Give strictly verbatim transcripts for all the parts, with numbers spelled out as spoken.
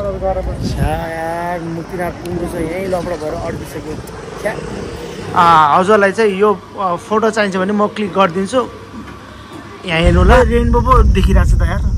यार मुक्तिनाथ पुग्नु चाहिँ यहीँ लपडा भएर अड्किसक्यो। हजुरलाई चाहिँ यो फोटो चाहिन्छ भने म क्लिक गरिदिन्छु। यहाँ हेर्नु ल, रेनबो पो देखिरहेको छ त यार,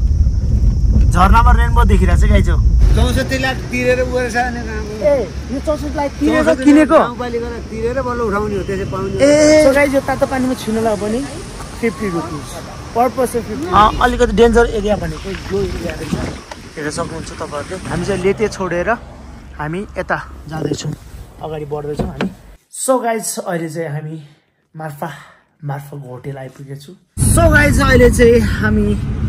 झर्नामा रेनबो देखिरहेको छ गाइजो। चौसठी लाख तिरेर उयो सानो ए यो चौसठी लाख तिरेर किनेको गाउँपालिकाले तिरेर बल्ल उठाउने हो, त्यसै पाउने। ए सो गाइजो तातो पानीमा छिर्नुलाई पनि fifty rupees per person fifty. अलिकति डेन्जर एरिया भनेको यो एरिया रहेछ, हेर्न सक्नुहुन्छ तपाईँहरूले। हामी चाहिँ लेते छोडेर हामी यता जाँदैछौँ, अगाडि बढ्दैछौँ हामी। सो गाइज अहिले चाहिँ हामी मार्फा मार्फाको होटेल आइपुगेछु। सो गाइज अहिले चाहिँ हामी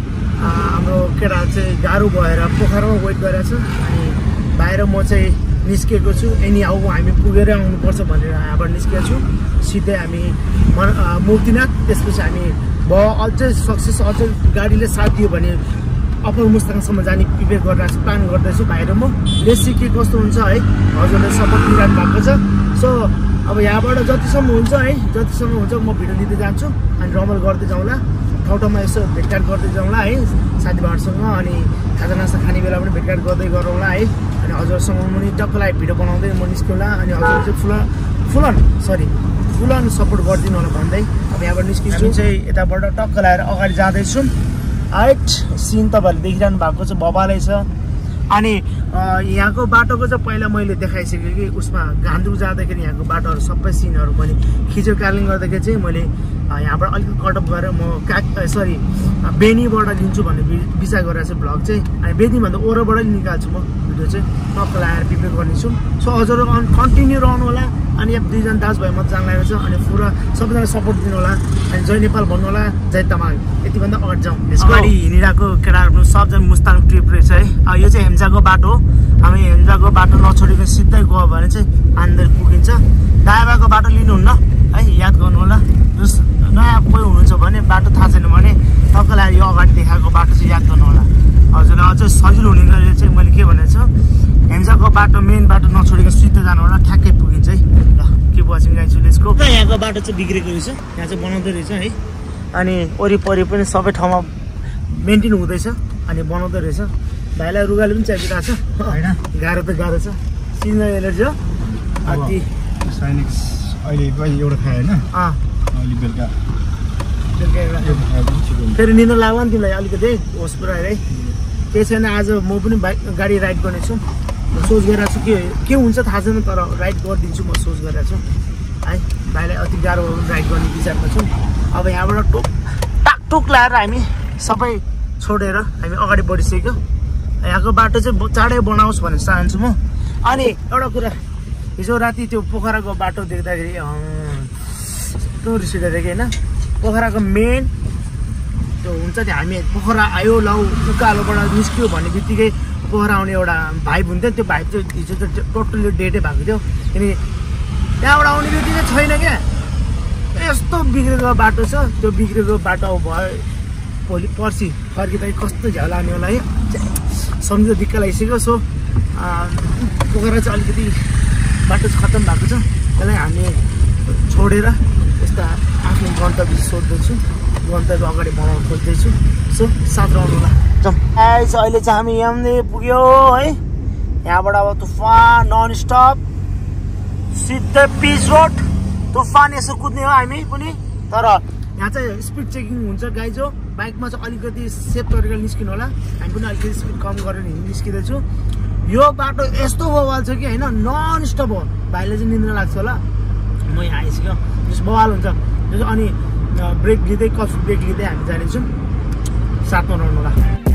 हाम्रो केटा चाहिँ गाह्रो भएर पोखरामा वेट गरेको छ अनि बाहिर म चाहिँ निस्केको छु। एनी हाउ हामी पुगेरै आउनुपर्छ भनेर यहाँबाट निस्केको छु। सिधै हामी मुक्तिनाथ, त्यसपछि हामी भयो अझै सक्सेस अझै गाडीले साथ दियो भने अप्पर मुस्ताङसम्म जाने प्रिपेयर गरिरहेको छु, प्लान गर्दैछु बाहिर। म बेसी के कस्तो हुन्छ है, हजुरले सपोर्ट दिइरहनु भएको छ। सो अब यहाँबाट जतिसम्म हुन्छ है, जतिसम्म हुन्छ म भिडियो लिँदै जान्छु अनि रमाइलो गर्दै जाउँला, ठाउँ ठाउँमा यसो भेटघाट गर्दै जाउँला है साथीभाइहरूसँग। अनि खाजा नास्ता खाने बेला पनि भेटघाट गर्दै गरौँला है। अनि हजुरसँग पनि टक्कलाई भिडियो बनाउँदै म निस्कौँला। अनि हजुर चाहिँ full full on sorry full on support गरिदिनु होला भन्दै अब यहाँबाट निस्किन्छु चाहिँ यताबाट टक्क लगाएर अगाडि जाँदैछौँ। हाइट सिन तपाईँहरूले देखिरहनु भएको छ, बबालै छ। अनि यहाँको बाटोको चाहिँ पहिला मैले देखाइसकेँ कि उसमा गान्तोक जाँदाखेरि यहाँको बाटोहरू सबै सिनहरू मैले खिचेको कारणले गर्दाखेरि चाहिँ मैले यहाँबाट अलिकति कटअप गरेर म काक सरी बेनीबाट लिन्छु भन्ने विचार गरेर चाहिँ भ्लग चाहिँ अनि बेनीभन्दा ओरबाटै निकाल्छु म भिडियो चाहिँ टक्क लगाएर प्रिपेयर गर्नेछु। सो हजुरहरू कन्टिन्यू रहनु होला। अनि यहाँ दुईजना दाजुभाइ मात्रै जान लागेको छ अनि पुरा सबैजना सपोर्ट दिनु होला। अनि जय नेपाल भन्नु होला, जय तामाङ। यतिभन्दा अगाडि जाउँ। अगाडि हिँडिरहेको केटाहरू सबजना मुस्ताङ ट्रिप रहेछ है। यो चाहिँ हेम्जाको बाटो, हामी हेम्जाको बाटो नछोडेको सिधै गयो भने चाहिँ आन्दै पुगिन्छ। दायाँको बाटो लिनुहुन्न है, याद गर्नु होला। जस नयाँ कोही हुनुहुन्छ भने बाटो थाहा छैन भने टक्कलाई यो अगाडि देखाएको बाटो चाहिँ याद गर्नु होला। हजुरलाई अझै सजिलो हुने गरेर चाहिँ मैले के भनेको छु, हेम्जाको बाटो मेन बाटो नछोडेको सिधै जानु होला, ठ्याक्कै पुगिन्छ है। ल के वाचिङ गाइज लेट्सको। यहाँको बाटो चाहिँ बिग्रेको रहेछ, यहाँ चाहिँ बनाउँदै रहेछ है। अनि वरिपरि पनि सबै ठाउँमा मेन्टेन हुँदैछ अनि बनाउँदै रहेछ। भाइलाई रुगाले पनि च्यापिरहेको छ होइन, गाह्रो त गाह्रो छ। सिजनल एलर्जी हो अति साइनिक्स अहिले एउटा खायो होइन, अहिले बेलुका बेलुका फेरि निन्द्रा लाग्ला नि तिमीलाई अलिकति होस पुऱ्याएर है। केही छैन, आज म पनि बाइक गाडी राइड गर्नेछु। सोच गरिरहेको छु के के हुन्छ थाहा छैन, तर राइड गरिदिन्छु म सोच गरिरहेको छु है। भाइलाई अति गाह्रो राइड गर्ने विचारमा छु। अब यहाँबाट टोक टाकटुक लगाएर हामी सबै छोडेर हामी अगाडि बढिसक्यो। यहाँको बाटो चाहिँ चाँडै बनाओस् भनेर चाहन्छु म। अनि एउटा कुरा, हिजो राति त्यो पोखराको बाटो देख्दाखेरि यस्तो रिस उठेको होइन। पोखराको मेन त्यो हुन्छ नि, हामी पोखरा आयो लाउ उकालोबाट निस्क्यो भन्ने बित्तिकै पोखरा आउने एउटा भाइब हुन्थ्यो। त्यो भाइब चाहिँ हिजो चाहिँ टोटल्ली डेटै भएको थियो, किनकि त्यहाँबाट आउने बित्तिकै छैन क्या। यस्तो बिग्रेको बाटो छ, त्यो बिग्रेको बाटो भयो भोलि पर्सि फर्किँदा कस्तो झ्याउ लाग्ने होला है। सम्झिँदा दिक्क लागिसक्यो। सो पोखरा चाहिँ अलिकति बाटो चाहिँ खत्तम भएको छ, त्यसलाई हामी छोडेर यस्ता आफ्नो गन्तव्य सोध्दैछु, गन्तव्य अगाडि बढाउन खोज्दैछु। सो साथ रहनु होला, जाउँ। अहिले चाहिँ हामी यहाँनिर पुग्यो है। यहाँबाट अब तुफान नन स्टप सिधै पिच रोड, तुफान यसो कुद्ने हो हामी पनि। तर यहाँ चाहिँ स्पिड चेकिङ हुन्छ गाइज हो, बाइकमा चाहिँ अलिकति सेफ गरेर निस्किनु होला। हामी पनि अलिकति स्पिड कम गरेर निस्किँदैछु। यो बाटो यस्तो बवाल छ कि होइन, नन स्टप हो। भाइले चाहिँ निन्द्रा लाग्छ होला, म यहाँ आइसक्यो जस्तो बवाल हुन्छ। अनि ब्रेक लिँदै कफी ब्रेक लिँदै हामी जानेछौँ, साथमा रहनु होला।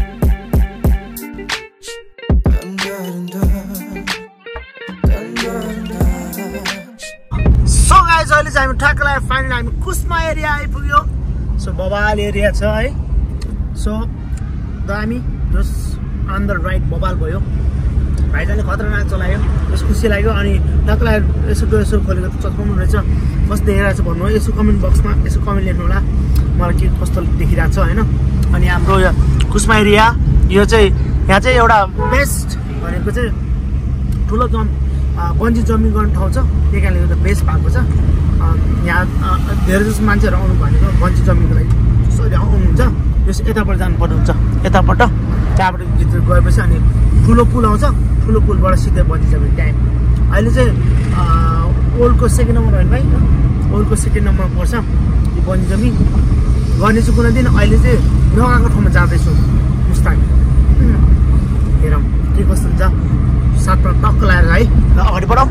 सो गाइज अहिले चाहिँ हामी ठ्याक्क लगाएर फाइनल हामी कुस्मा एरिया आइपुग्यो। सो बबाल एरिया छ है। सो दामी जस अन द राइट बबाल भयो। भाइजानले खतरनाक चलायो, जस खुसी लाग्यो। अनि टक्क लगाएर यसो यसो खोलेको त चत्काउनु रहेछ, कस्तो देखिरहेको छ भन्नु, यसो कमेन्ट बक्समा यसो कमेन्ट लेख्नु होला मलाई के कस्तो देखिरहेको छ होइन। अनि हाम्रो यो कुस्मा एरिया यो चाहिँ यहाँ चाहिँ एउटा बेस्ट भनेको चाहिँ ठुलो जम बन्जी जम्पिङ गर्ने ठाउँ छ, त्यही कारणले गर्दा बेस्ट भएको छ। यहाँ धेरै जस्तो मान्छेहरू आउनु भनेको बन्जी जम्पिङको लागि जसरी आउनुहुन्छ यस यताबाट जानुपर्ने हुन्छ। यताबाट त्यहाँबाट भित्र गएपछि अनि ठुलो पुल आउँछ ठुलो पुलबाट सिधै बनी जमिन टाइम अहिले चाहिँ ओल्डको सेकेन्ड नम्बर होइन भाइ ओल्डको सेकेन्ड नम्बर पर्छ यो बनी जमिन गर्ने चाहिँ कुनै दिन अहिले चाहिँ नगएको ठाउँमा जाँदैछु मुस्ताङ हेरौँ के कस्तो हुन्छ साथमा टक्क लगाएर है ल अगाडि बढौँ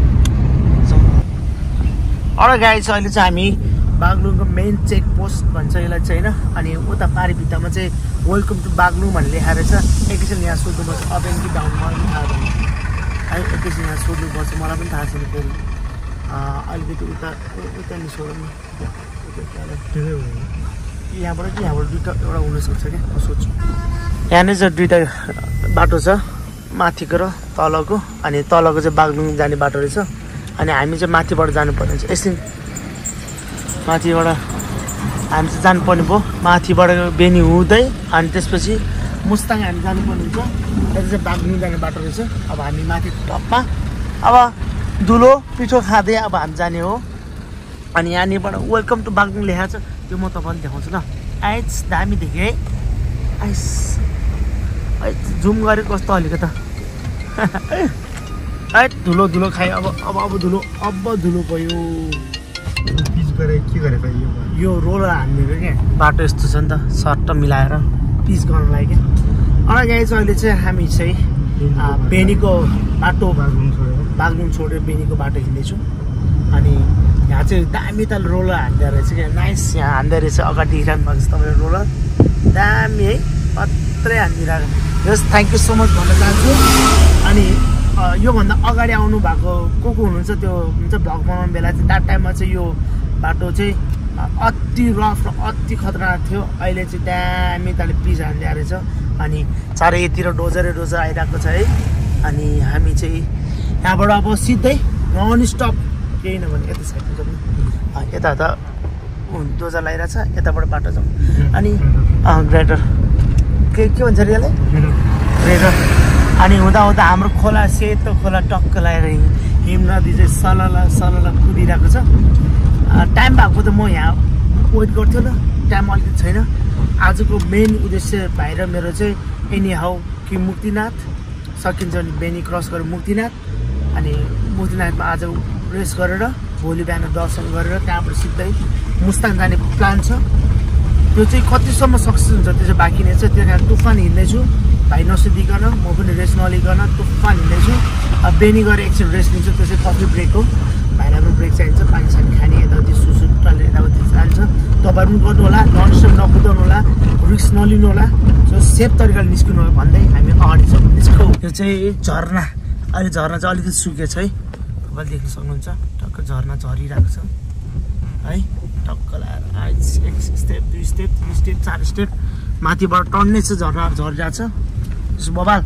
अरू गाडी चाहिँ अहिले चाहिँ हामी बागलुङको मेन चेक पोस्ट भन्छ यसलाई चाहिँ होइन अनि उता पारी भित्तामा चाहिँ वेलकम टु बागलुङ भनेर लेखाएर छ एकैछिन यहाँ सोध्नुपर्छ अप एन्ड कि डाउन मलाई पनि थाहा छैन है एकैछिन यहाँ सोध्नुपर्छ मलाई पनि थाहा छैन फेरि अलिकति उता उता नि सोधौँ न यहाँबाट कि यहाँबाट दुइटा एउटा हुनसक्छ क्या म सोध्छु यहाँनिर चाहिँ दुइटा बाटो छ माथिको र तलको अनि तलको चाहिँ बागलुङ जाने बाटो रहेछ अनि हामी चाहिँ माथिबाट जानुपर्ने हुन्छ यसरी माथिबाट हामी चाहिँ जानुपर्ने भयो माथिबाट बेनी हुँदै अनि त्यसपछि मुस्ताङ हामी जानुपर्ने हुन्छ यता चाहिँ बागलुङ जाने बाटो रहेछ अब हामी माथि टपमा अब धुलो पिठो खाँदै अब हामी जाने हो अनि यहाँनिरबाट वेलकम टु बागलुङ लेखाएको छ त्यो म तपाईँलाई देखाउँछु ल आइज दामी देखेँ है आइस जुम गरेको कस्तो हल्लिएको त है धुलो धुलो खायो अब अब अब धुलो अब धुलो भयो पिच गरे के गरेको यो रोलर हानिदिएको क्या बाटो यस्तो छ नि त सर्ट मिलाएर पिच गर्नलाई क्या अरू गाई चाहिँ अहिले चाहिँ हामी चाहिँ बेनीको बाटो बागलुङ छोडेर बागलुङ छोडेर बेनीको बाटो हिँड्दैछौँ अनि यहाँ चाहिँ दामी त रोलर हान्दो रहेछ क्या नाइस यहाँ हान्दो रहेछ अगाडि देखिरहनु भएको छ तपाईँले रोलर दामी है मात्रै हानिदिरहेको just thank you so much भन्न चाहन्छु अनि योभन्दा अगाडि आउनु भएको को को हुनुहुन्छ त्यो हुन्छ भ्लग बनाउने बेला चाहिँ द्याट टाइममा चाहिँ यो बाटो चाहिँ अति रफ र अति खतरनाक थियो अहिले चाहिँ दामी ताले पिच हान्दिया रहेछ अनि चारैतिर डोजरै डोजर आइरहेको छ है अनि हामी चाहिँ यहाँबाट अब सिधै नन स्टप केही नभने यता साइडमा जाउँ यता त डोजर लगाइरहेछ यताबाट बाटो जाउँ अनि ग्रेटर के के भन्छ अरे यसलाई ग्रेटर अनि हुँदा हुँदा हाम्रो खोला सेतो खोला टक्क लगाएर हिम नदी चाहिँ सलला सलला कुदिरहेको छ टाइम भएको त म यहाँ वेट गर्थ्यो ल टाइम अलिकति छैन आजको मेन उद्देश्य भाइ र मेरो चाहिँ एनी हाउ कि मुक्तिनाथ सकिन्छ भने बेनी क्रस गरेर मुक्तिनाथ अनि मुक्तिनाथमा आज रेस्ट गरेर भोलि बिहान दर्शन गरेर त्यहाँबाट सिधै मुस्ताङ जाने प्लान छ त्यो चाहिँ कतिसम्म सक्सेस हुन्छ त्यो चाहिँ बाँकी नै छ त्यही कारण तुफान हिँड्दैछु भाइ नसुधिकन म पनि रेस्ट नलिकन तुफान हिँड्दैछु अब बेनी गएर एकछिन रेस्ट लिन्छु त्यो चाहिँ कफी ब्रेक हो भाइलाई पनि ब्रेक चाहिन्छ पानी सानी खाने यताउति सुसु टल्ले यताउति जान्छ तपाईँहरू पनि गर्नु होला नन स्टप नकुदाउनु होला रिस्क नलिनु होला सो सेफ तरिकाले निस्किनु होला भन्दै हामी अगाडि छौँ निस्कौ यो चाहिँ झरना अहिले झरना चाहिँ अलिकति सुकेको छ है तपाईँले देख्न सक्नुहुन्छ टक्क झरना झरिरहेको छ है टक्क लगाएर एक स्टेप दुई स्टेप तिन स्टेप चार स्टेप माथिबाट टन्नै छ झरना झरिरहेको छ त्यसो बबाल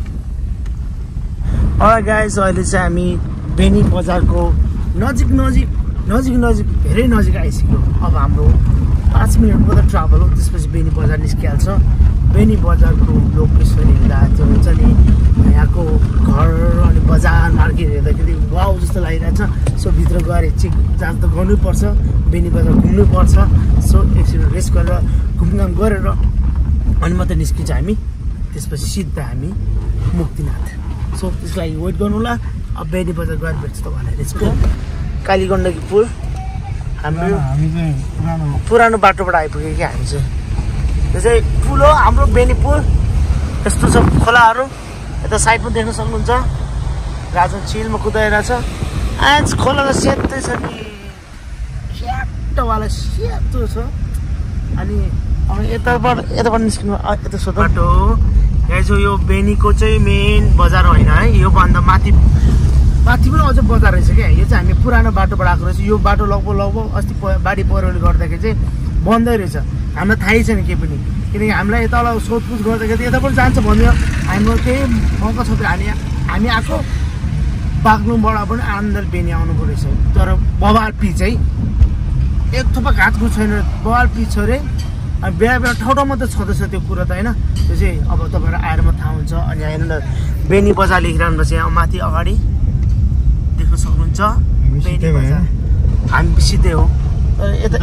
अरू गाइस अहिले चाहिँ हामी बेनी बजारको नजिक नजिक नजिक नजिक धेरै नजिक आइसक्यो अब हाम्रो पाँच मिनटको त ट्राभल हो त्यसपछि बेनी बजार निस्किहाल्छ बेनी बजारको लोकेसन हेर्दा त्यो हुन्छ नि यहाँको घर अनि बजार मार्केट हेर्दाखेरि वाउ जस्तो लागिरहेछ सो भित्र गएर चेक जाँच त गर्नुपर्छ बेनी बजार घुम्नुपर्छ सो एकछिन रेस्ट गरेर घुमघाम गरेर अनि मात्रै निस्किन्छ हामी त्यसपछि सिधा हामी मुक्तिनाथ सो त्यसको लागि वेट गर्नु होला अब बेनी बजार गएर भेट्छ तपाईँलाई त्यसको कालीगण्डकी पुल हाम्रो पुरानो बाटोबाट आइपुग्यो कि हामी चाहिँ त्यो चाहिँ पुल हो हाम्रो बेनी पुल यस्तो छ खोलाहरू यता साइडमा देख्न सक्नुहुन्छ राजन चिलमा कुदाइरहेछ आज खोला त सेतै छ नि सेतोवाला सेतो छ अनि यताबाट यताबाट निस्किनु यता सोध बाटो यहाँ चाहिँ यो बेनीको चाहिँ मेन बजार होइन है योभन्दा माथि माथि पनि अझ बजार रहेछ क्या यो चाहिँ हामी पुरानो बाटोबाट आएको रहेछ यो बाटो लगभग लगभग अस्ति बाढी पहिरोले गर्दाखेरि चाहिँ बन्दै रहेछ हामीलाई थाहै छैन केही पनि किनकि हामीलाई तल सोधपुछ गर्दाखेरि यता पनि जान्छ भन्यो हाम्रो त्यही मौका छ हामी हामी आएको बागलुङबाट पनि आनन्द बेनी आउनुको रहेछ तर बवाल पिच है एक थोपा घाँचको छैन बवाल पिच छ अरे अनि बिहा बिहा ठाउँ ठाउँमा त छँदैछ त्यो कुरा त होइन त्यो चाहिँ अब तपाईँहरू आएर मात्र थाहा हुन्छ अनि हेर्नु न बेनी बजार लेखिरहनु रहेछ यहाँ माथि अगाडि देख्न सक्नुहुन्छ बेनी बजार हामी सिधै हो यता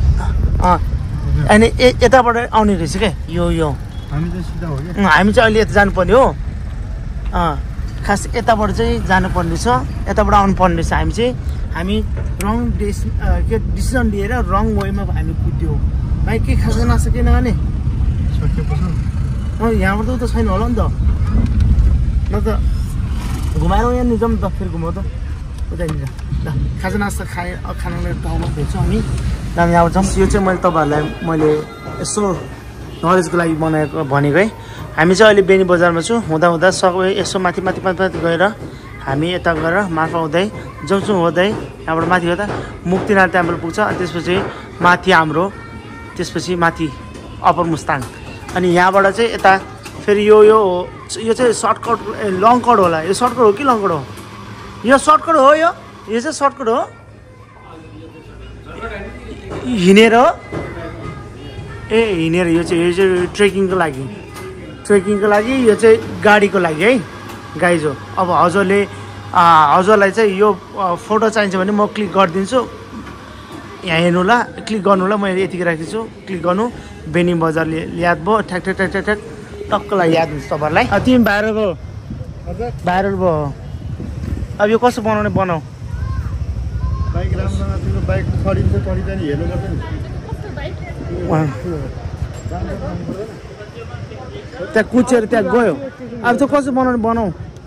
अनि यताबाट आउने रहेछ क्या यो यो हामी चाहिँ अहिले यता जानुपर्ने हो अँ खास यताबाट चाहिँ जानुपर्ने छ यताबाट आउनुपर्ने छ हामी चाहिँ हामी रङ डेस के डिसिजन लिएर रङ वेमा हामी कुद्यौँ भाइ के खास नसकेन भने अँ यहाँबाट त उता छैन होला नि त न त घुमाएर यहाँ नि जाउँ त फेरि घुमाउ त उतानिर ल खाजा नास्ता खाए खानाले ठाउँमा भेट्छौँ हामी हामी यहाँबाट जाउँ यो चाहिँ मैले तपाईँहरूलाई मैले यसो नलेजको लागि बनाएको भनेको है हामी चाहिँ अहिले बेनी बजारमा छु हुँदा हुँदा सबै यसो माथि माथि माथि माथि गएर हामी यता गएर मार्फा हुँदै जाउँछौँ हुँदै यहाँबाट माथि गर्दा मुक्तिनाथ टेम्पल पुग्छ अनि त्यसपछि माथि हाम्रो त्यसपछि माथि अप्पर मुस्ताङ अनि यहाँबाट चाहिँ यता फेरि यो यो यो चाहिँ सर्टकट ए लङ कट होला यो सर्टकट हो कि लङ कट हो यो सर्टकट हो यो यो चाहिँ सर्टकट हो हिँडेर हो ए हिँडेर यो चाहिँ यो चाहिँ ट्रेकिङको लागि ट्रेकिङको लागि यो चाहिँ गाडीको लागि है गाइज हो अब हजुरले हजुरलाई चाहिँ यो फोटो चाहिन्छ भने म क्लिक गरिदिन्छु यहाँ हेर्नु ल क्लिक गर्नु ल मैले यतिकै राखेको छु क्लिक गर्नु बेनी बजारले याद भयो ठ्याक ठ्याक ठ्याक ठ्याक ठ्याक टक्कलाई याद हुन्छ तपाईँहरूलाई तिमी भाइरल भयो भाइरल भयो अब यो कसो बनाउने बनाऊ बाइक राम्रो तिम्रो बाइक चढिन्छ चढिँदैन हेर्नु पर्छ नि त्यहाँ कुचेर त्यहाँ गयो अब चाहिँ कसो बनाउने बनाऊ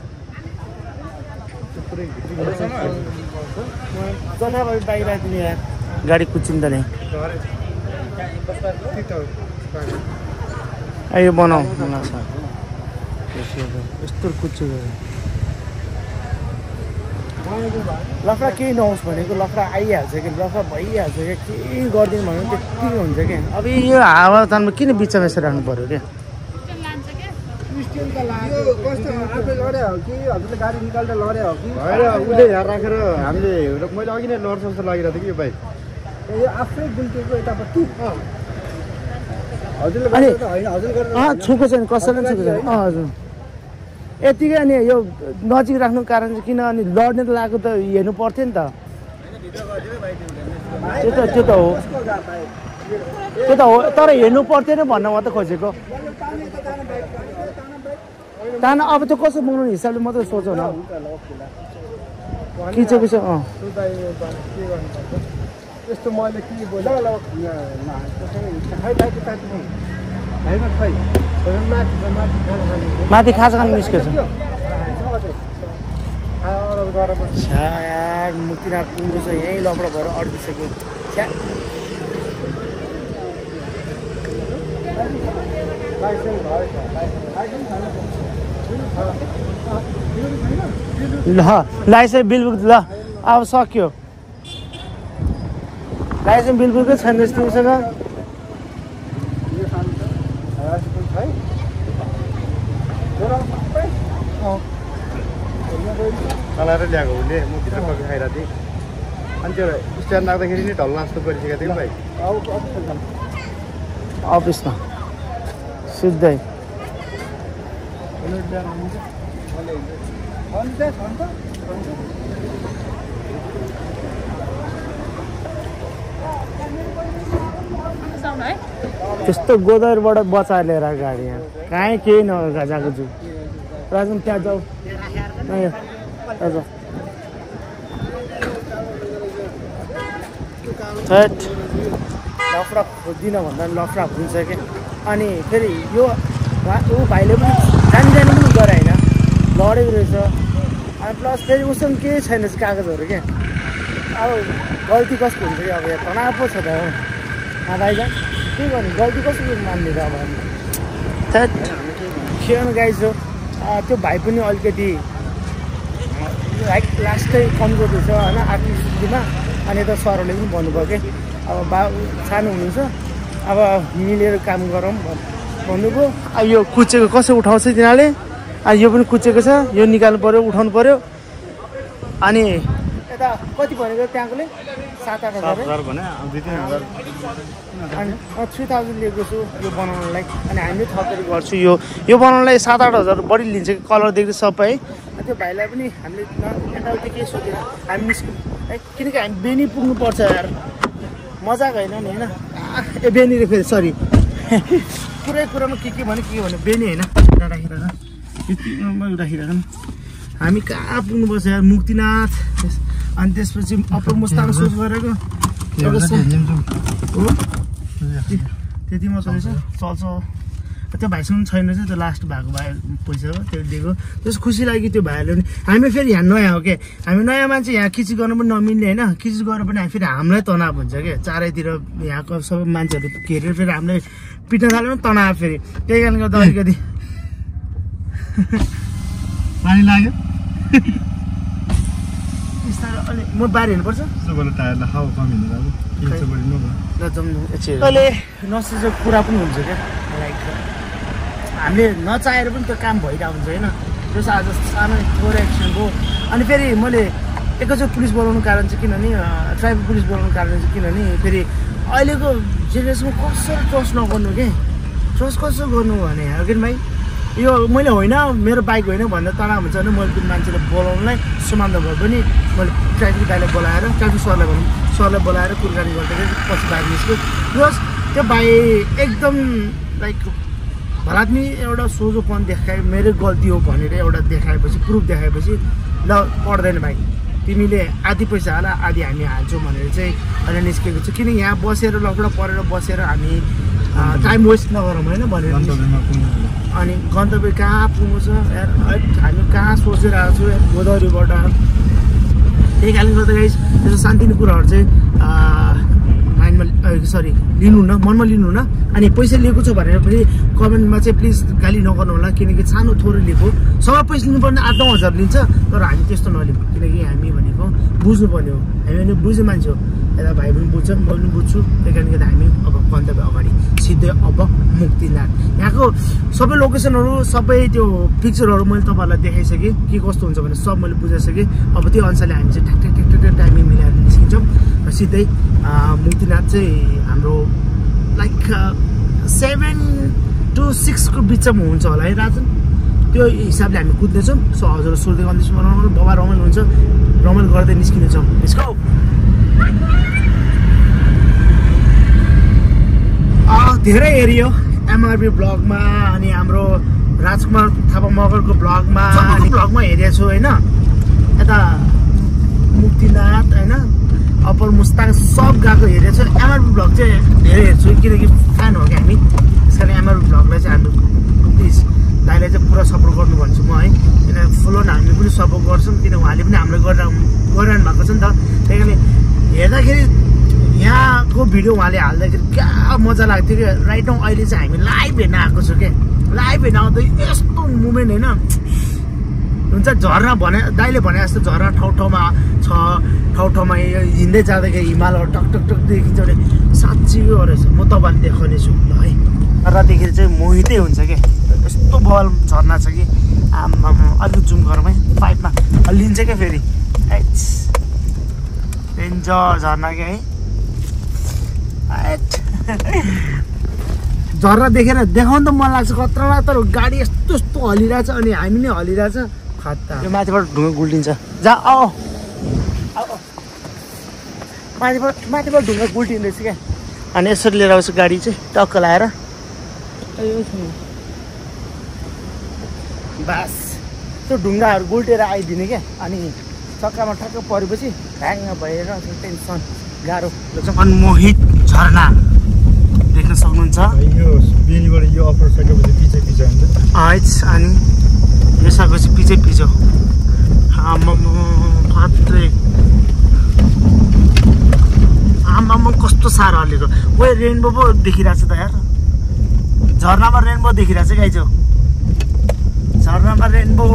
जताभावी बाइक राखिदिने यहाँ गाडी कुचिँदैन यो बनाऊ यस्तो कुचेको लफडा केही नहोस् भनेको लफडा आइहाल्छ कि लफडा भइहाल्छ क्या केही गरिदिनु भने त्यति हुन्छ क्या अब यो हावातानमा किन बिचमा यसो राख्नु पऱ्यो क्या गाडी निकाल्दा लड्या हो कि उसले यहाँ राखेर हामीले मैले अघि नै लड्छ जस्तो लागिरहेको थियो कि यो बाइक यो आफ्नै गुल्टीको यतापट्टि हजुरले अँ छुको छैन कसैले छुको छैन अँ हजुर यतिकै अनि यो नजिक राख्नु कारण चाहिँ किन अनि लड्ने त लागेको त हेर्नु पर्थ्यो नि त त्यो त त्यो त हो त्यो त हो तर हेर्नु पर्थ्यो नि भन्न मात्रै खोजेको तान अब त्यो कसो बनाउने हिसाबले मात्रै सोचौ न किचेको छ अँ यस्तो मैले के बोला माथि खाजा खानु निस्केछ मुक्तिनाथ पुग्नु छ यहीँ लपडा भएर अड्किसक्यो ल लाइसेन्स बिल ल अब सक्यो लाइसेन्स बिल बुकै छैन तिमीसँग चलाएर ल्याएको उसले म भित्र पक्कै खाइरहेको थिएँ अनि त्यो स्ट्यान्ड राख्दाखेरि नि ढल्ला जस्तो गरिसकेको थियो भाइ अफिसमा सिधै त्यस्तो गोदरबाट बचाएर लिएर गाडी यहाँ कहीँ केही नगएको छु राजन त्यहाँ जाऊ लफडा खोज्दिनँ भन्दा लफडा हुन्छ क्या अनि फेरि यो ऊ भाइले पनि जानी जानी पनि गरे होइन लडेको रहेछ अनि प्लस फेरि उसँग केही छैन कागजहरू क्या अब गल्ती कसको हुन्छ कि अब यहाँ तनाव पो छ त हो भाइजान के गर्नु गल्ती कसरी मान्ने त अब खेल्नु गाइज हो त्यो भाइ पनि अलिकति लाइक लास्टै कमजोर रहेछ होइन आर्थिक स्थितिमा अनि यता सरहरूले पनि भन्नुभयो कि अब बा सानो हुनुहुन्छ अब मिलेर काम गरौँ भन्नुभयो अब यो कुचेको कसो उठाउँछ तिनीहरूले अनि यो पनि कुचेको छ यो निकाल्नु पऱ्यो उठाउनु पऱ्यो अनि यता कति भनेको त्यहाँकोले सात आठ हजार अनि थ्री थाउजन्ड लिएको छु यो बनाउनलाई अनि हामीले थपेर गर्छु यो यो बनाउनलाई सात आठ हजार बढी लिन्छ कि कलरदेखि सबै है त्यो भाइलाई पनि हामीले यताउति केही सोधेर हामी निस्क्यौँ है किनकि हामी बेनी पुग्नुपर्छ यार मजाको होइन नि होइन ए बेनी रे फेरि सरी पुरै कुरामा के के भने के भने बेनी होइन राखेर यतिमा राखिराख्नु हामी कहाँ पुग्नुपर्छ यार मुक्तिनाथ अनि त्यसपछि अप्पर मुस्ताङ सोच गरेको हो त्यति मात्रै रहेछ चल्छ त्यो भाइसँग छैन चाहिँ त्यो लास्ट भएको भाइ पैसा हो त्यो दिएको त्यस खुसी लाग्यो त्यो भाइहरूले पनि हामी फेरि यहाँ नयाँ हो क्या हामी नयाँ मान्छे यहाँ खिची गर्नु पनि नमिल्ने होइन खिची गरेर पनि हामी फेरि हामीलाई तनाव हुन्छ क्या चारैतिर यहाँको सबै मान्छेहरू घेरेर फेरि हामीलाई पिट्न थाल्यो भने तनाव फेरि त्यही कारणले गर्दा अलिकति पानी लाग्यो अनि म बाहिर हिँड्नुपर्छ टायरलाई हावा कम तैँले नसोचेको कुरा पनि हुन्छ क्या लाइक हामीले नचाहेर पनि त्यो काम भइरहेको हुन्छ होइन त्यो चाहिँ आज सानो थोरै एक्सिडेन्ट भयो अनि फेरि मैले एकैचोटि पुलिस बोलाउनु कारण चाहिँ किनभने ट्राफिक पुलिस बोलाउनु कारण चाहिँ किनभने फेरि अहिलेको जेनेरेसनमा कसरी ट्रस्ट नगर्नु के ट्रस्ट कसरी गर्नु भने किन भाइ यो मैले होइन मेरो बाइक होइन भनेर तनाव हुन्छ भने मैले त्यो मान्छेलाई बोलाउनुलाई सुमान्द भए पनि मैले ट्राफिक दाइलाई बोलाएर ट्राफिक सरलाई भनौँ सरलाई बोलाएर कुराकानी गर्दाखेरि पछि बाहिर निस्क्यो प्लस त्यो भाइ एकदम लाइक भलादमी एउटा सोझोपन देखाए मेरो गल्ती हो भनेर एउटा देखाएपछि प्रुफ देखाएपछि ल पर्दैन भाइ तिमीले आधी पैसा हाल आधी हामी हाल्छौँ भनेर चाहिँ अहिले निस्केको छु किन यहाँ बसेर लफडा परेर बसेर हामी टाइम वेस्ट नगरौँ होइन भनेर अनि गन्तव्य कहाँ पुग्नु छ यार हामी कहाँ सोचेर आएको छु गोदावरीबाट त्यही कारणले गर्दा गाइस त्यस्तो शान्तिने कुराहरू चाहिँ माइन्डमा सरी लिनु न मनमा लिनु न अनि पैसा लिएको छ भनेर पनि कमेन्टमा चाहिँ प्लिज गाली नगर्नु होला किनकि सानो थोरै लिएको सबै पैसा लिनुपर्ने आठ नौ हजार लिन्छ तर हामी त्यस्तो नलिउँ किनकि हामी भनेको बुझ्नुपर्ने हो हामी भने बुझ्ने मान्छे हो यता भाइ पनि बुझ्छ म पनि बुझ्छु त्यही कारणले गर्दा हामी अब गन्तव्य अगाडि सिधै अब मुक्तिनाथ यहाँको सबै लोकेसनहरू सबै त्यो पिक्चरहरू मैले तपाईँहरूलाई देखाइसकेँ के कस्तो हुन्छ भने सब मैले बुझाइसकेँ अब त्यो अनुसारले हामी चाहिँ ठ्याक ठ्याक ठ्याक ठ्याक टाइमिङ मिलाएर निस्किन्छौँ र सिधै मुक्तिनाथ चाहिँ हाम्रो लाइक सेभेन टु सिक्सको बिचमा हुन्छ होला है राजन त्यो हिसाबले हामी कुद्नेछौँ सो हजुर सोध्दै गर्दैछु रमाइलो बाबा रमाइलो हुन्छ रमाइलो गर्दै निस्किनेछौँ यसको धेरै हेरियो एमआरबी ब्लगमा अनि हाम्रो राजकुमार थापा मगरको ब्लगमा ब्लगमा हेरेको छु होइन यता मुक्तिनाथ होइन अप्पर मुस्ताङ सब गएको हेरेको छु एमआरबी ब्लग चाहिँ धेरै हेर्छु किनकि फ्यान हो क्या हामी त्यस कारण एमआरबी ब्लगलाई चाहिँ हामी प्लिज दाइलाई चाहिँ पुरा सपोर्ट गर्नु भन्छु म है किन फुल अन हामीले पनि सपोर्ट गर्छौँ किन उहाँले पनि हाम्रो गरेर गरिरहनु भएको छ नि त त्यही कारणले हेर्दाखेरि यहाँको भिडियो उहाँले हाल्दाखेरि क्या मजा लाग्थ्यो क्या राइट नाउ अहिले चाहिँ हामी लाइभ हेर्न आएको छु क्या लाइभ हेर्न आउँदा यस्तो मुमेन्ट होइन हुन्छ झर्ना भने दाइले भने जस्तो झर्ना ठाउँ ठाउँमा छ ठाउँ ठाउँमा हिँड्दै जाँदाखेरि हिमालहरू टक टक टक देखिन्छ भने साँच्ची हो रहेछ म तपाईँले देखाउने छु ल है रदेखि चाहिँ मोहितै हुन्छ क्या यस्तो बल झर्ना छ कि आमा अलिक जुम गरौँ है पाइपमा लिन्छ क्या फेरि डेन्जर झर्ना क्या है झर्ना देखेर देखाउनु त मन लाग्छ खतरा तर गाडी यस्तो यस्तो हलिरहेछ अनि हामी नै हलिरहेछ खत्ता यो माथिबाट ढुङ्गा गुल्टिन्छ जा औ माथिबाट माथिबाट ढुङ्गा गुल्टिँदैछ क्या अनि यसरी लिएर आउँछु गाडी चाहिँ टक्क लाएर बास त्यो ढुङ्गाहरू गुल्टेर आइदिने क्या अनि चक्कामा ठक्क परेपछि ह्याङ भएर टेन्सन गाह्रो मनमोहित झरना देख्न सक्नुहुन्छ यो अफर सकेपछि पछि पछि हुन्छ अनि यो सकेपछि पछि पछि आमात्रै आमामा कस्तो साह्रो हल्लेको ओ रेनबो पो देखिरहेको छ त यार झरनामा रेनबो देखिरहेको छ गाइजो झरनामा रेनबो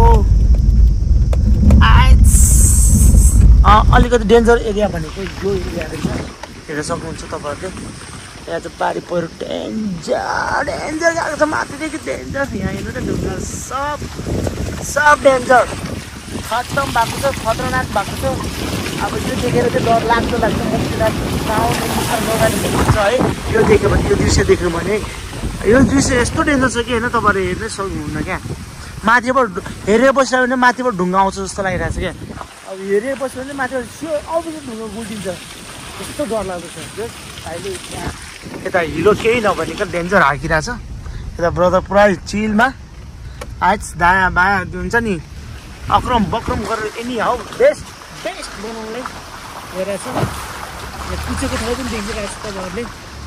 अलिकति डेन्जर एरिया भनेको यो एरिया रहेछ हेर्न सक्नुहुन्छ तपाईँहरूले यहाँ चाहिँ बारी पहिरो डेन्जर डेन्जर गएको छ माथिदेखि डेन्जर यहाँ हेर्नु त ढुङ्गा सब सब डेन्जर खत्तम भएको छ खतरनाक भएको छ अब यो देखेर चाहिँ डर लाग्दो लाग्छ मुक्तिनाथ छ है यो देख्यो भने यो दृश्य देख्यो भने यो दृश्य यस्तो डेन्जर छ कि होइन तपाईँहरूले हेर्नै सक्नुहुन्न क्या माथिबाट हेरेर बसिरह्यो भने माथिबाट ढुङ्गा आउँछ जस्तो लागिरहेको छ क्या अब हेरेर बस्यो भने माथिबाट सियो अपोजिट ढुङ्गा गुल्टिन्छ यस्तो डर लाग्दो छ अहिले यहाँ यता हिलो केही नभनेको डेन्जर हाकिरहेछ यता ब्रदर पुरा चिलमा आज दायाँ बायाँ हुन्छ नि अक्रम बक्रम गरेर एनी हाउ बेस्ट बेस्ट बनाउनुलाई हेरेको छ। यहाँ कुचेको ठाउँ पनि देखिरहेको छ तपाईँहरूले।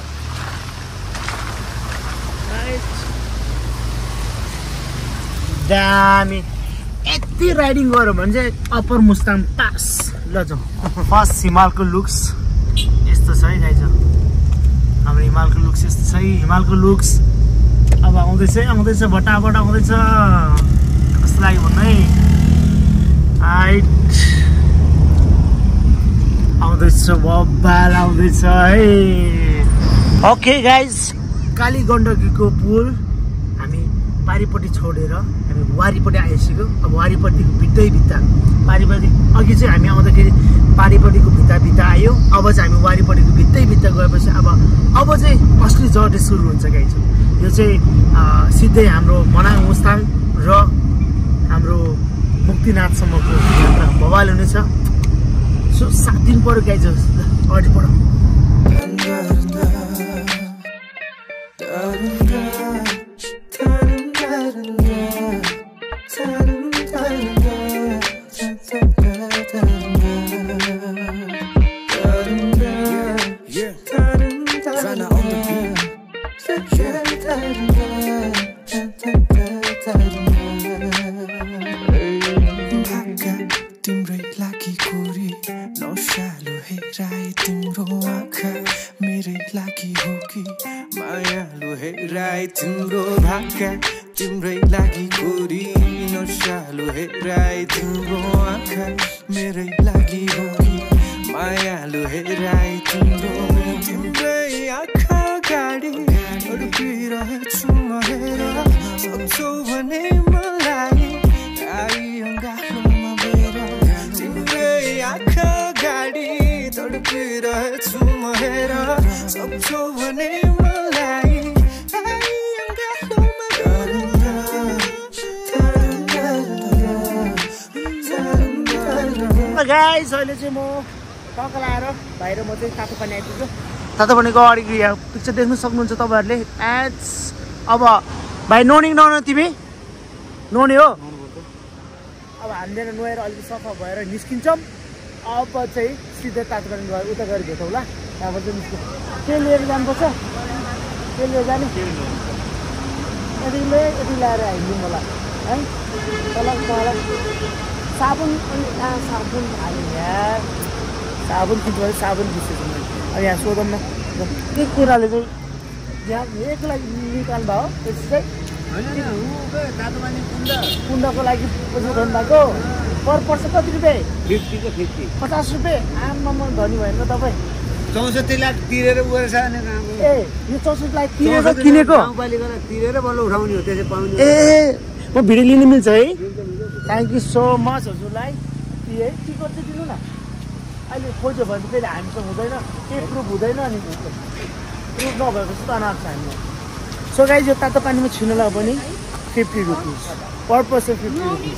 दामी यति राइडिङ गऱ्यो भने चाहिँ अप्पर मुस्ताङ पास ल जाउँ। फर्स्ट हिमालको लुक्स यस्तो छ है गाइज। हाम्रो हिमालको लुक्स यस्तो छ है। हिमालको लुक्स अब आउँदैछ है आउँदैछ बटाबट आउँदैछ। कस्तो लाग्यो भन्नु है हाइट आउँदैछ बब्बाल आउँदैछ है। ओके गाइज काली गण्डकीको पुल हामी पारिपट्टि छोडेर हामी वारिपट्टि आइसक्यो। अब वारिपट्टिको भित्तै भित्ता पारिपट्टि अघि चाहिँ हामी आउँदाखेरि पारिपट्टिको भित्ता भित्ता आयो। अब चाहिँ हामी वारिपट्टिको भित्तै भित्ता गएपछि अब अब चाहिँ असली जर्नी सुरु हुन्छ गाइज। यो चाहिँ सिधै हाम्रो मनाङ मुस्ताङ र हाम्रो मुक्तिनाथसम्मको यात्रा भवाल हुनेछ। सो सात दिन पऱ्यो गाइज अगाडि बढ। तिम्रै लागि गोरी नसालु हेराइ तिम्रो आँखा मेरै लागि हो कि मायालु हेराइ तिम्रो तिम्रै आँखा गाडी अड्किरहेछु म हेर सक्छौ भने मलाई आई अँगालोमा बेर तिम्रै आँखा गाडी तडपिरहेछु म हेर सक्छौ भने मलाई गाइस अहिले चाहिँ म टक्क लाएर बाहिर म चाहिँ तातो पानी आइपुग्यो। तातो पानीको अगाडि यहाँ पिक्चर देख्नु सक्नुहुन्छ तपाईँहरूले। एच अब भाइ नुहाउने नहुन तिमी नुहाउने हो। अब हामीले नुहाएर अलिक सफा भएर निस्किन्छौँ। अब चाहिँ सिधै तातो पानी गएर उता गएर भेटौँ ल। त्यहाँबाट चाहिँ निस्क्यो के लिएर जानुपर्छ के लिएर जाने यतिले यति ल्याएर हिँड्यौँ होला है। तल तल साबुन अनि कहाँ साबुन हाल्यो यार साबुन किन्छु भने साबुन बिर्सेछु मैले। अब यहाँ सोधौँ न के कुराले चाहिँ यहाँ एकको लागि निकाल्नु भयो त्यसो चाहिँ कुण्डको लागि पैसा उठाउनु भएको पर पर्छ कति रुपियाँ फिफ्टीको फिफ्टी पचास रुपियाँ आमामा धनी भएन न तपाईँ। चौसठी लाख तिरेर उयो छ ए यो चौसठी लाख तिरेर किनेको गाउँपालिकालाई तिरेर बल्ल उठाउने हो त्यसै पाउने। ए म भिडियो लिनु मिल्छ है। थ्याङ्क यू सो मच हजुरलाई। है टिकट चाहिँ दिनु न अहिले खोज्यो भने फेरि हामीसँग हुँदैन केही प्रुफ हुँदैन अनि प्रुफ नभएपछि त अनाथ छ हामीलाई। सो गाइज यो तातो पानीमा छिनलाई पनि fifty rupees per person fifty rupees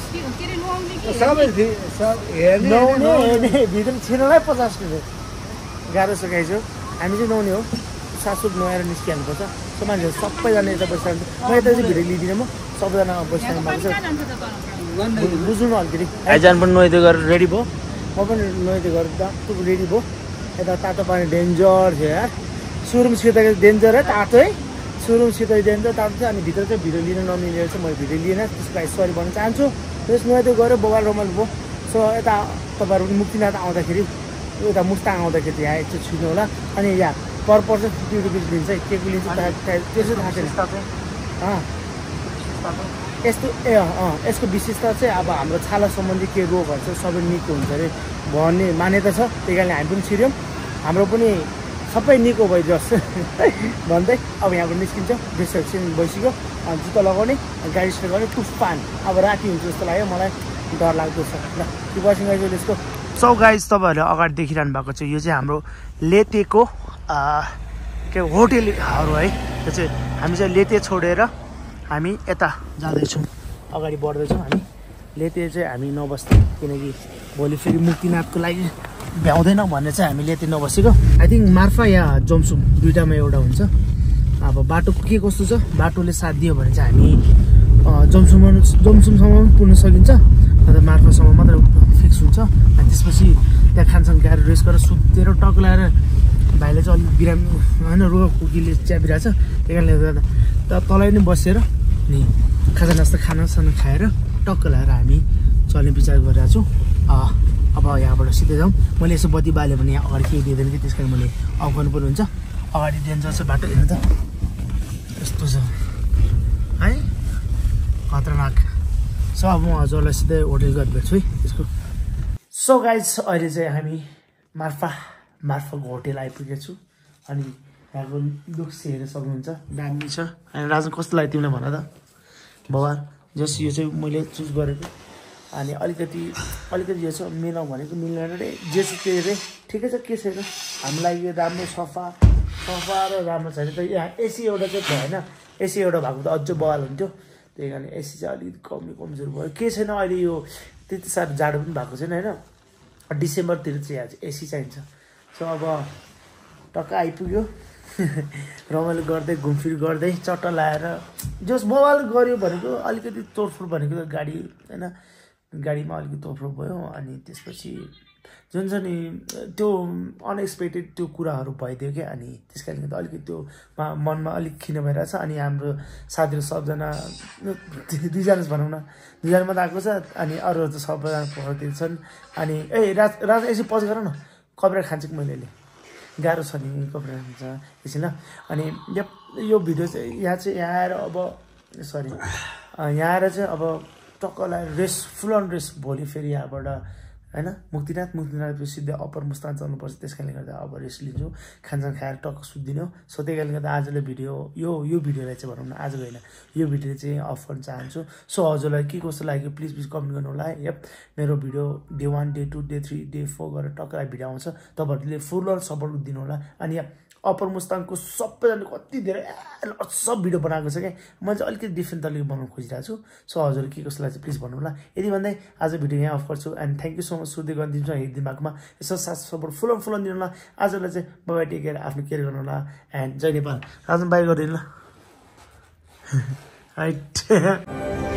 नुहाउने हेर्ने भित्र छिनलाई पचास रुपियाँ गाह्रो छ गाइज हो। हामी चाहिँ नुहाउने हो सासुक नुहाएर निस्किहाल्नुपर्छ। सो मान्छेहरू सबैजना यता बसिरहन्छ म यता चाहिँ भिडियो लिँदिनँ म सबैजना बसिरहनु भएको छ बुझ्नु न अलिकति। आइजान पनि नुहाइदियो गरेर रेडी भयो म पनि नुहाइदियो गरेर टक्क रेडी भयो। यता तातो पानी डेन्जर थियो यार सुरुम सिधै डेन्जर है तातो है सुरुम सिधै डेन्जर तातो थियो। अनि भित्र चाहिँ भिडियो लिन नमिलेर चाहिँ मैले भिडियो लिएन त्यसको लागि सरी भन्न चाहन्छु। त्यस नुहाइदियो गऱ्यो बगाल रमाइलो भयो। सो यता तपाईँहरू पनि मुक्तिनाथ आउँदाखेरि यता मुस्ताङ आउँदाखेरि यहाँ एकचोटि छुट्नु होला। अनि यहाँ पर पर्सन फिफ्टी रुपिस लिन्छ है के को लिन्छ त्यो चाहिँ थाहा छैन। यस्तो ए अँ यसको विशेषता चाहिँ अब हाम्रो छाला सम्बन्धी के रोगहरू चाहिँ सबै निको हुन्छ अरे भन्ने मान्यता छ। त्यही कारणले हामी पनि छिर्यौँ हाम्रो पनि सबै निको भइदियोस् भन्दै अब यहाँबाट निस्किन्छौँ। डिस्ट्रेक्सन भइसक्यो जुत्ता लगाउने गाडी स्टार्ट गर्ने तुफान अब राति हुन्छ जस्तो लाग्यो मलाई डर लाग्दो छ ल त्यो बसिङ गाइज यसको। सो गाइज तपाईँहरूले अगाडि देखिरहनु भएको चाहिँ यो चाहिँ हाम्रो लेतेको के होटेलहरू है। त्यो चाहिँ हामी चाहिँ लेते छोडेर हामी यता जाँदैछौँ अगाडि बढ्दैछौँ। हामी लेते चाहिँ हामी नबस्ने किनकि भोलि फेरि मुक्तिनाथको लागि भ्याउँदैन भनेर चाहिँ हामी लेते नबसेको। आई थिङ्क मार्फा या जमसुम दुइटामा एउटा हुन्छ। अब बाटो के कस्तो छ बाटोले साथ दियो भने चाहिँ हामी जमसुममा जमसुमसम्म पनि पुग्न सकिन्छ अन्त मार्फासम्म मात्रै फिक्स हुन्छ अनि त्यसपछि त्यहाँ खानसान खाएर रेस्ट गरेर सुतेर टक लगाएर भाइले चाहिँ अलिक बिरामी होइन रोग कुकीले च्यापिरहेको छ त्यही कारणले गर्दा त तलै नै बसेर नि खाजा नास्ता खानासाना खाएर टक्क लगाएर हामी चल्ने विचार गरिरहेको छौँ अब यहाँबाट सिधै जाउँ मैले यसो बत्ती बाल्यो भने यहाँ अगाडि केही दिँदैन कि त्यस कारण मैले अफ गर्नु पर्ने हुन्छ अगाडि डेन्जर छ बाटो हेर्नु त यस्तो छ है खतरनाक सो अब म हजुरलाई सिधै होटल गएर भेट्छु है त्यसको सो गाइज अहिले चाहिँ हामी मार्फा मार्फाको होटेल आइपुगेको छु अनि यहाँको लुक्स हेरेर सक्नुहुन्छ दामी छ अनि राजन कस्तो लाग्यो तिमीलाई भन त भगवान् जस यो चाहिँ मैले चुज गरेको अनि अलिकति अलिकति यो चाहिँ मिलाउँ भनेको मिल्दैन रे जे छ त्यो रे ठिकै छ के छैन हामीलाई यो राम्रो सफा सफा र राम्रो छैन त यहाँ एसी एउटा चाहिँ भएन एसी एउटा भएको त अझ बवाल हुन्थ्यो त्यही कारण एसी चाहिँ अलिकति कमी कमजोर भयो के छैन अहिले यो त्यति साह्रो जाडो पनि भएको छैन होइन डिसेम्बरतिर चाहिँ यहाँ चाहिँ एसी चाहिन्छ सो अब टक्क आइपुग्यो रमाइलो गर्दै घुमफिर गर्दै चट्टा लाएर जस बवाल गऱ्यो भनेको अलिकति तोडफोड भनेको त गाडी होइन गाडीमा अलिकति तोडफोड भयो अनि त्यसपछि जुन छ नि त्यो अनएक्सपेक्टेड त्यो कुराहरू भइदियो क्या अनि त्यस कारणले गर्दा अलिकति त्यो मनमा अलिक खिन भइरहेछ अनि हाम्रो साथीहरू सबजना दुईजना भनौँ न दुईजना मात्रै आएको छ अनि अरूहरू त सबैजना पढ्दै छन् अनि ए राज राज यसो पज गर न कपडा खान्छ कि मैले अहिले गाह्रो छ नि कपडा खान्छ एकछिन ल अनि यो भिडियो चाहिँ यहाँ चाहिँ यहाँ आएर अब सरी यहाँ आएर चाहिँ अब टक्कलाई रेस्ट फुल अन रेस्ट भोलि फेरि यहाँबाट होइन मुक्तिनाथ मुक्तिनाथ सिधै अप्पर मुस्तान चल्नुपर्छ त्यस कारणले गर्दा अब रेस्ट लिन्छु खानसान खाएर टक्क सुत्दिनु सो त्यही कारणले गर्दा आजले भिडियो यो यो भिडियोलाई चाहिँ भनौँ न आजको होइन यो भिडियो चाहिँ अफ गर्न चाहन्छु सो हजुरलाई के कस्तो लाग्यो प्लिज प्लिज कमेन्ट गर्नु होला है यप मेरो video day one day two day three day four गरेर टक्कलाई भिडियो आउँछ तपाईँहरूले फुल सपोर्ट दिनु होला अनि अप्पर मुस्ताङको सबैजनाले कति धेरै सब भिडियो बनाएको छ क्या म चाहिँ अलिकति डिफ्रेन्ट तरिकाले बनाउनु खोजिरहेको छु सो हजुर के कसलाई चाहिँ प्लिज भन्नु होला यदि भन्दै आज भिडियो यहाँ अफ गर्छु and thank you so much सुर्दै गरिदिन्छु हेरि दिमागमा यसो साथ सपोर्ट फुल फुल दिनु होला आजलाई चाहिँ बाबा टेकेर आफ्नो केयर गर्नु होला एन्ड जय नेपाल राजन बाई गरिदिनु ल राइट